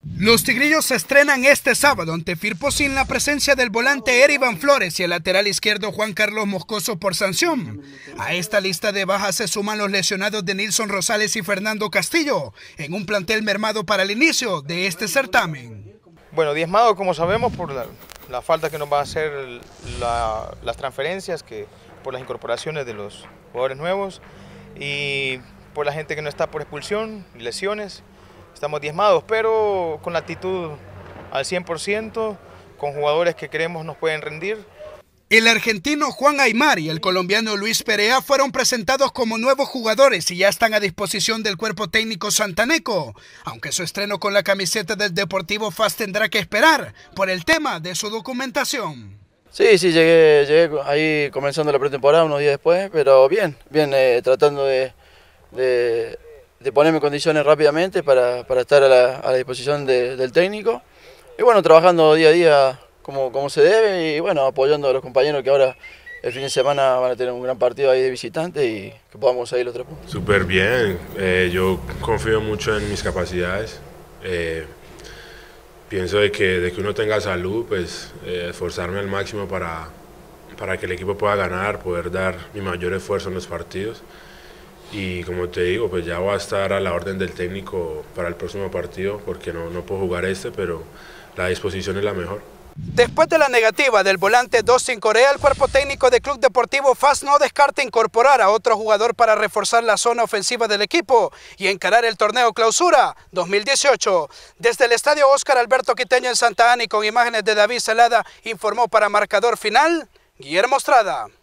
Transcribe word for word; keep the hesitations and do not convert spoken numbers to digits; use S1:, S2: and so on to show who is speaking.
S1: Los tigrillos se estrenan este sábado ante Firpo sin la presencia del volante Erivan Flores y el lateral izquierdo Juan Carlos Moscoso por sanción. A esta lista de bajas se suman los lesionados de Nilson Rosales y Fernando Castillo, en un plantel mermado para el inicio de este certamen.
S2: Bueno, diezmado como sabemos por la, la falta que nos va a hacer la, las transferencias, que por las incorporaciones de los jugadores nuevos y por la gente que no está por expulsión y lesiones. Estamos diezmados, pero con la actitud al cien por ciento, con jugadores que creemos nos pueden rendir.
S1: El argentino Juan Aymar y el colombiano Luis Perea fueron presentados como nuevos jugadores y ya están a disposición del cuerpo técnico santaneco, aunque su estreno con la camiseta del Deportivo F A S tendrá que esperar por el tema de su documentación.
S3: Sí, sí, llegué, llegué ahí comenzando la pretemporada unos días después, pero bien, bien, eh, tratando de... de de ponerme en condiciones rápidamente para, para estar a la, a la disposición de, del técnico y bueno, trabajando día a día como, como se debe y bueno, apoyando a los compañeros que ahora el fin de semana van a tener un gran partido ahí de visitante y que podamos salir los tres puntos.
S4: Súper bien, eh, yo confío mucho en mis capacidades, eh, pienso de que, de que uno tenga salud, pues eh, esforzarme al máximo para, para que el equipo pueda ganar, poder dar mi mayor esfuerzo en los partidos. Y como te digo, pues ya voy a estar a la orden del técnico para el próximo partido porque no, no puedo jugar este, pero la disposición es la mejor.
S1: Después de la negativa del volante Dustin Corea, el cuerpo técnico del Club Deportivo F A S no descarta incorporar a otro jugador para reforzar la zona ofensiva del equipo y encarar el torneo Clausura dos mil dieciocho. Desde el estadio Óscar Alberto Quiteño en Santa Ana y con imágenes de David Celada, informó para Marcador Final Guillermo Estrada.